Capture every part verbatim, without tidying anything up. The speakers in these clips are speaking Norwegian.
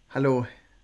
Hallo,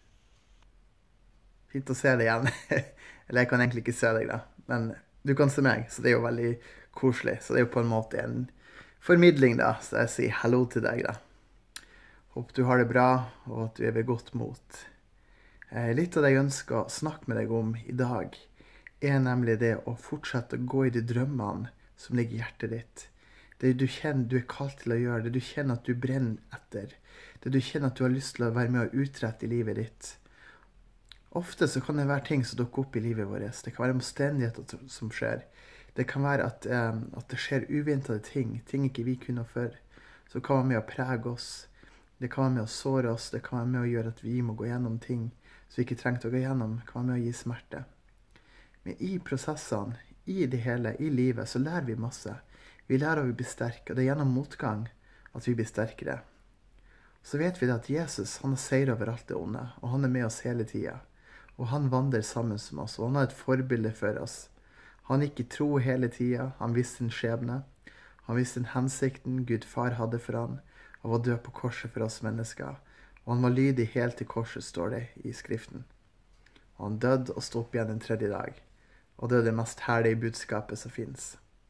fint å se deg igjen. Eller jeg kan egentlig ikke se deg da, men du kan se meg, så det er jo veldig koselig. Så det er jo på en måte en formidling da, så jeg sier hallo til deg da. Håper du har det bra, og at du er ved godt mot. Eh, litt av det jeg ønsker å snakke med deg om i dag, er nemlig det å fortsette å gå i de drømmene som ligger i hjertet ditt. Det du kjenner du er kalt til å gjøre, det du kjenner at du brenner etter, det du kjenner at du har lyst til å være med å utrette i livet ditt. Ofte så kan det være ting som dukker opp i livet vårt. Det kan være omstendigheter som skjer. Det kan være at, um, at det skjer uventede ting, ting ikke vi kunne før. Så kan være med å prege oss. Det kan være med å såre oss. Det kan være med å gjøre at vi må gå gjennom ting som vi ikke trengte å gå gjennom. Det kan være med å gi smerte. Men i prosessene, i det hele, i livet, så lærer vi masse. Vi lærer å bli sterke, og det er gjennom motgang at vi blir sterkere. Så vet vi at Jesus, han har seier over alt det onde, og han er med oss hele tiden. Og han vandrer sammen med oss, og han har et forbilde for oss. Han gikk i tro hele tiden, han visste sin skjebne. Han visste den hensikten Gud far hadde for han, og var død på korset for oss mennesker. Og han var lydig helt til korset, står det i skriften. Og han døde og stod opp igjen den tredje dag. Og det er det mest herlige budskapet som finnes.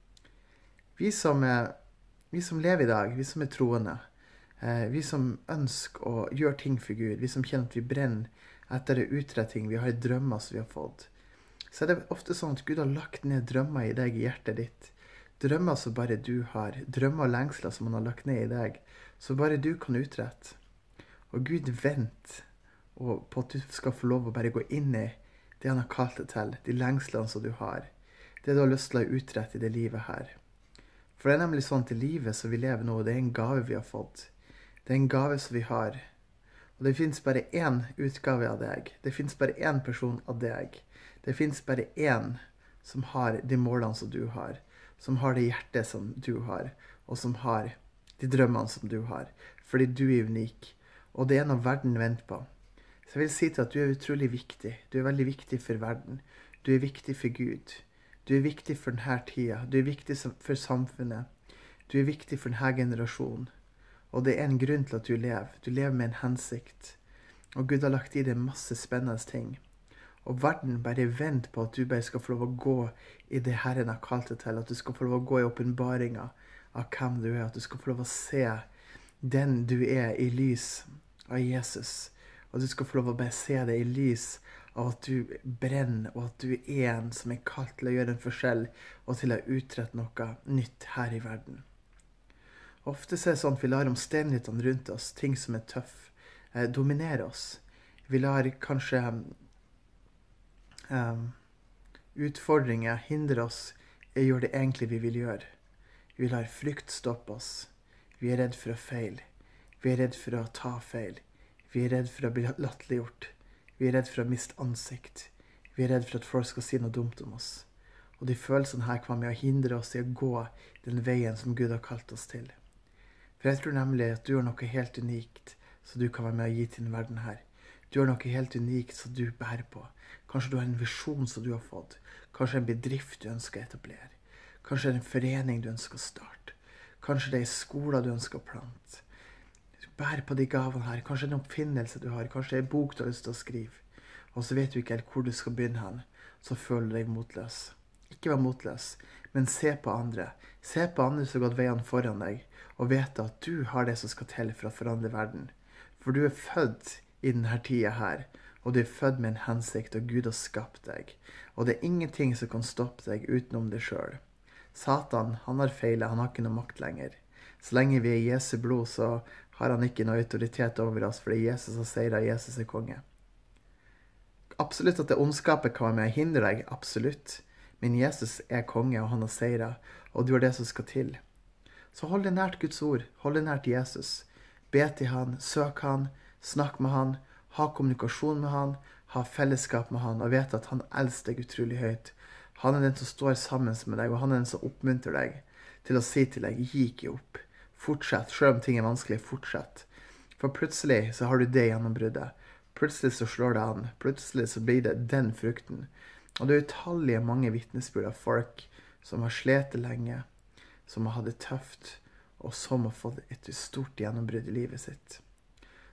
Vi som, er, vi som lever i dag, vi som er troende, eh, vi som ønsker å gjøre ting for Gud, vi som kjenner at vi brenner etter det utretting, vi har drømmer som vi har fått, så er det ofte sånn at Gud har lagt ned drømmer i deg i hjertet ditt. Drømmer som bare du har. Drømmer og lengsler som han har lagt ned i deg, så bare du kan utrette. Og Gud venter på at du skal få lov å bare gå inn i det han har kalt det til, de lengslene som du har. Det du har lyst til å utrette i det livet her. For det er nemlig sånn til livet som vi lever nå, det er en gave vi har fått. Det er en gave som vi har. Og det finnes bare én utgave av deg. Det finnes bare én person av deg. Det finnes bare én som har de målene som du har. Som har det hjertet som du har. Og som har de drømmene som du har. Fordi du er unik. Og det er noe verden venter på. Så jeg vil si til at du er utrolig viktig. Du er veldig viktig for verden. Du er viktig for Gud. Du er viktig for denne tiden. Du er viktig for samfunnet. Du er viktig for denne generasjonen. Og det er en grunn til at du lever. Du lever med en hensikt. Og Gud har lagt i deg masse spennende ting. Og verden bare venter på at du bare skal få lov å gå i det Herren har kalt deg til. At du skal få lov å gå i åpenbaringen av hvem du er. At du skal få lov å se den du er i lys av Jesus. Og du skal få lov å bare se det i lys av at du brenner, og at du er en som er kalt til å gjøre en forskjell, og til å utrette noe nytt her i verden. Ofte så er det sånn at vi lar omstendighetene rundt oss, ting som er tøff, eh, dominere oss. Vi lar kanskje eh, utfordringer hindre oss i å gjøre det egentlig vi vil gjøre. Vi lar frykt stoppe oss. Vi er redd for å feile. Vi er redd for å ta feil. Vi er redd for å bli latterliggjort. Vi er redd for å miste ansikt. Vi er redd for at folk skal si noe dumt om oss. Og de følelsene her kan med å hindre oss i å gå den veien som Gud har kalt oss til. For jeg tror nemlig at du har noe helt unikt som du kan være med å gi til den verden her. Du har noe helt unikt som du bærer på. Kanskje du har en visjon som du har fått. Kanskje en bedrift du ønsker å etablere. Kanskje det er en forening du ønsker å starte. Kanskje det er skoler du ønsker å plante. Du bærer på de gavene her. Kanskje det er en oppfinnelse du har. Kanskje det er en bok du har lyst til å skrive. Og så vet du ikke helt hvor du skal begynne hen. Så føler du deg motløs. Ikke vær motløs, men se på andre. Se på andre som har gått veien foran deg, og vet at du har det som skal til for å forandre verden. For du er født i denne tiden her, og du er født med en hensikt, og Gud har skapt deg. Og det er ingenting som kan stoppe deg utenom deg selv. Satan, han har feilet, han har ikke noe makt lenger. Så lenge vi er i Jesu blod, så har han ikke noe autoritet over oss, fordi Jesus har seiret, Jesus er konge. Absolutt at det ondskapet kan være med å hindre deg, absolutt. Men Jesus er konge, og han har seiret, og du har det som skal til. Så hold deg nært Guds ord, hold deg nært Jesus. Be til han, søk han, snakk med han, ha kommunikasjon med han, ha fellesskap med han, og vet at han elsker deg utrolig høyt. Han er den som står sammen med deg, og han er den som oppmuntrer deg til å si til deg, gi ikke opp. Fortsett, selv om ting er vanskelig, fortsett. For plutselig så har du det gjennombruddet. Plutselig så slår det an. Plutselig så blir det den frukten. Og det er utallige mange vittnesbyrd av folk som har slet lenge, som har hatt det tøft, og som har fått et stort gjennombrudd i livet sitt.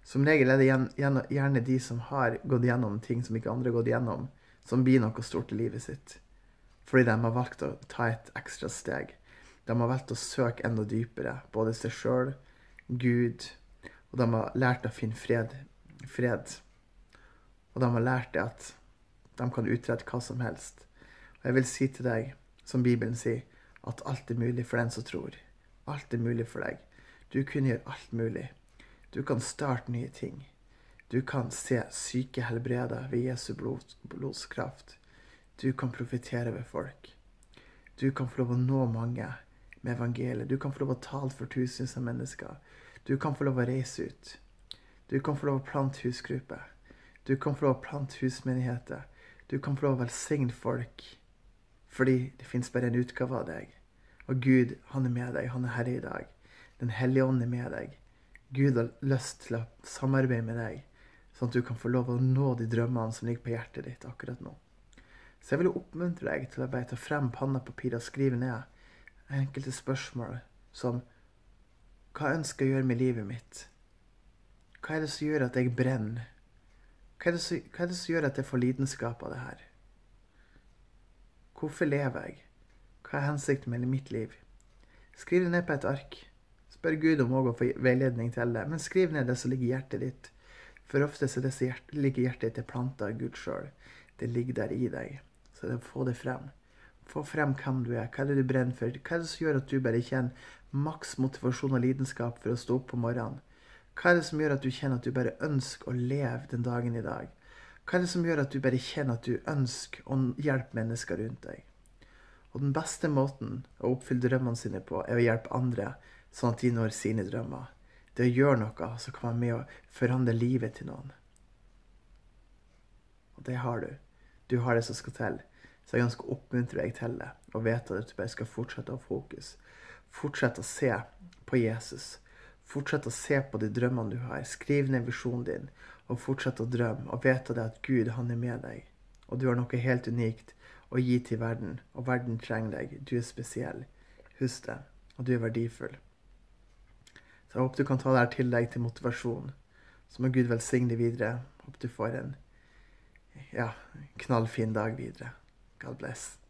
Som regel er det gjerne de som har gått gjennom ting som ikke andre har gått gjennom, som blir noe stort i livet sitt. Fordi de har valgt å ta et ekstra steg. De har valgt å søke enda dypere, både seg selv, Gud, og de har lært å finne fred. fred. Og de har lært det at de kan utrette hva som helst. Og jeg vil si til deg, som Bibelen sier, at alt er mulig for den som tror. Alt er mulig for deg. Du kan gjøre alt mulig. Du kan starte nye ting. Du kan se syke helbreder ved Jesu blod, blodskraft. Du kan profetere ved folk. Du kan få lov å nå mange med evangeliet. Du kan få lov å tale for tusenvis av mennesker. Du kan få lov å reise ut. Du kan få lov å plante husgrupper. Du kan få lov å plante husmenigheter. Du kan få lov å velsigne folk. Fordi det finnes bare en utgave av deg. Og Gud, han er med deg. Han er Herre i dag. Den hellige ånd er med deg. Gud har lyst til å samarbeide med deg, sånn at du kan få lov å nå de drømmene som ligger på hjertet ditt akkurat nå. Så jeg vil oppmuntre deg til å bare ta frem pannepapir og skrive ned enkelte spørsmål som: hva ønsker jeg å gjøre med livet mitt? Hva er det som gjør at jeg brenner? Hva er det som, hva er det som gjør at jeg får lidenskap av det her? Hvorfor lever jeg? Hva er hensikten med mitt liv? Skriv det ned på et ark. Spør Gud om å få veiledning til det, men skriv ned det som ligger i hjertet ditt. For ofte så det som hjert, ligger i hjertet ditt er plantet av Gud selv. Det ligger der i deg. Så det få det frem. Få frem hvem du er, hva er det du brenner for, hva er det som gjør at du bare kjenner maks motivasjon og lidenskap for å stå opp på morgenen. Hva er det som gjør at du kjenner at du bare ønsker å leve den dagen i dag? Hva er det som gjør at du bare kjenner at du ønsker å hjelpe mennesker rundt deg? Og den beste måten å oppfylle drømmene sine på er å hjelpe andre, sånn at de når sine drømmer. Det å gjøre noe som kan være med å forandre livet til noen. Og det har du. Du har det som skal til. Så jeg ønsker å oppmuntre deg til det, og vite at du bare skal fortsette å ha fokus. Fortsette å se på Jesus. Fortsette å se på de drømmene du har. Skriv ned visjonen din, og fortsette å drømme, og vite det at Gud, han er med deg. Og du har noe helt unikt å gi til verden, og verden trenger deg. Du er spesiell. Husk det, og du er verdifull. Så jeg håper du kan ta det her til deg til motivasjon. Så må Gud velsigne videre. Håper du får en ja, knallfin dag videre. God bless.